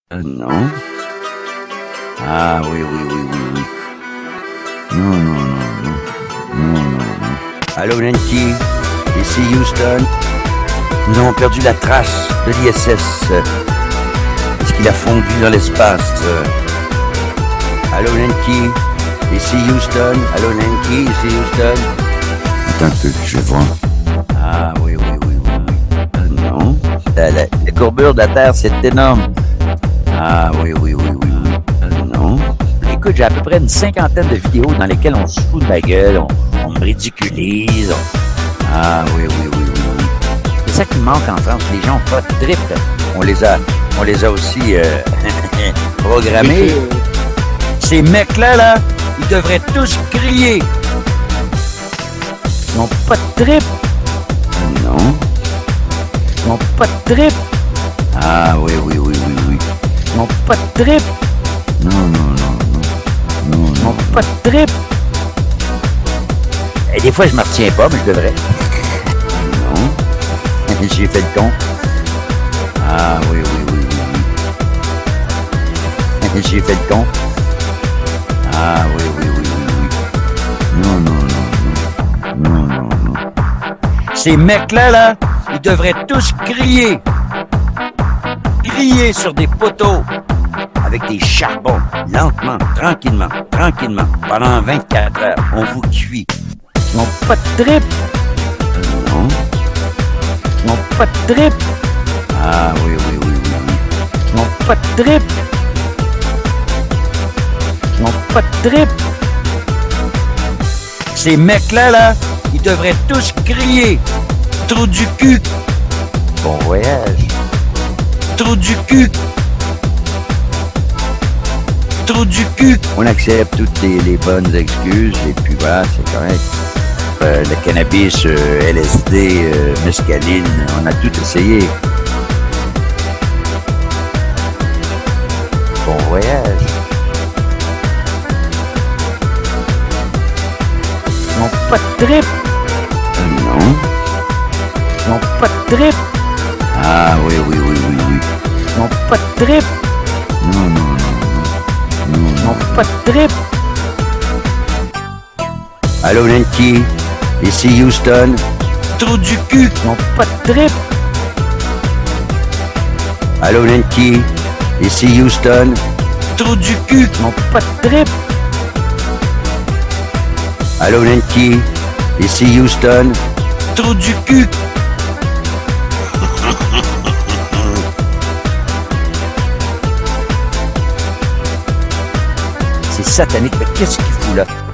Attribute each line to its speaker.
Speaker 1: Non. Ah oui, oui, oui, oui, oui. Non, non, non, non. Non, non, non. Allô, Nancy, ici Houston. Nous avons perdu la trace de l'ISS. Est-ce qu'il a fondu dans l'espace? Allô, Nancy, ici Houston. Allô, Nancy, ici Houston. Attends un peu, je vais voir. Ah oui, oui, oui, oui, oui. Non. La courbure de la Terre, c'est énorme. Ah oui, oui, oui, oui, oui. Non. Écoute, j'ai à peu près une cinquantaine de vidéos dans lesquelles on se fout de ma gueule, on me ridiculise. Ah oui, oui, oui, oui, oui. C'est ça qui manque en France. Les gens n'ont pas de trip. On les a aussi programmés. Ces mecs-là, là, ils devraient tous crier. Ils n'ont pas de trip. Non. Ils n'ont pas de trip. Ah oui, oui, oui, oui, oui. Ils n'ont pas de trip. Non, non, non, non. Non, ils n'ont pas de trip. Et des fois, je ne me retiens pas, mais je devrais. Non. J'ai fait le con. Ah oui, oui, oui, oui, oui. J'ai fait le con. Ah oui, oui, oui, oui, oui. Non, non, non, non. Non, non, non. Ces mecs-là, là, ils devraient tous crier. Crier sur des poteaux. Avec des charbons. Lentement, tranquillement, tranquillement. Pendant 24 heures. On vous cuit. Ils n'ont pas de trip. Non. Ils n'ont pas de trip. Ah oui, oui, oui, oui, oui. Ils n'ont pas de trip. Ils n'ont pas de trip. Ces mecs-là, là, ils devraient tous crier. Trou du cul. Bon voyage. Trou du cul. Trou du cul. On accepte toutes les bonnes excuses et puis voilà, c'est correct. Le cannabis, LSD, mescaline, on a tout essayé. Bon voyage. Ils n'ont pas de trip. Non. Ils n'ont pas de trip. Ah oui, oui, oui, oui, oui. Ils n'ont pas de trip. Non, non, non, non. Non, ils n'ont pas de trip. Allô, Nancy, ici Houston. Trou du cul. Ils n'ont pas de trip. Allô, Nancy, ici Houston. Trou du cul. Ils n'ont pas de trip. Allô, Nancy, ici Houston. Trou du cul. C'est satanique, mais qu'est-ce qu'il fout là?